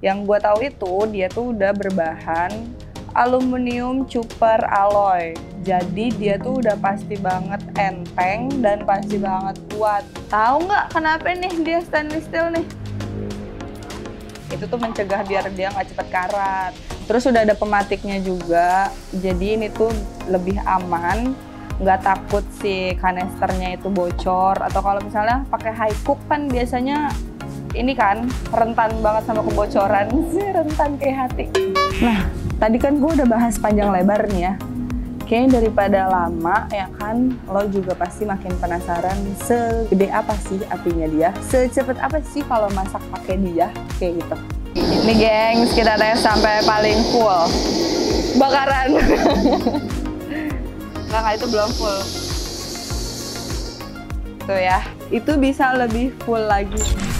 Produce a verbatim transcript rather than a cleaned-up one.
Yang gue tahu itu dia tuh udah berbahan aluminium super alloy. Jadi dia tuh udah pasti banget enteng dan pasti banget kuat. Tahu nggak kenapa nih dia stainless steel nih? Itu tuh mencegah biar dia nggak cepet karat. Terus udah ada pematiknya juga. Jadi ini tuh lebih aman. Nggak takut si kanisternya itu bocor. Atau kalau misalnya pakai high cook kan biasanya ini kan rentan banget sama kebocoran sih, rentan kayak hati. Nah, tadi kan gue udah bahas panjang lebar nih ya. Kayaknya daripada lama ya kan, lo juga pasti makin penasaran segede apa sih apinya dia, secepat apa sih kalau masak pakai dia, kayak gitu. Ini gengs, kita tes sampai paling full bakaran. Enggak, itu belum full. Tuh ya, itu bisa lebih full lagi.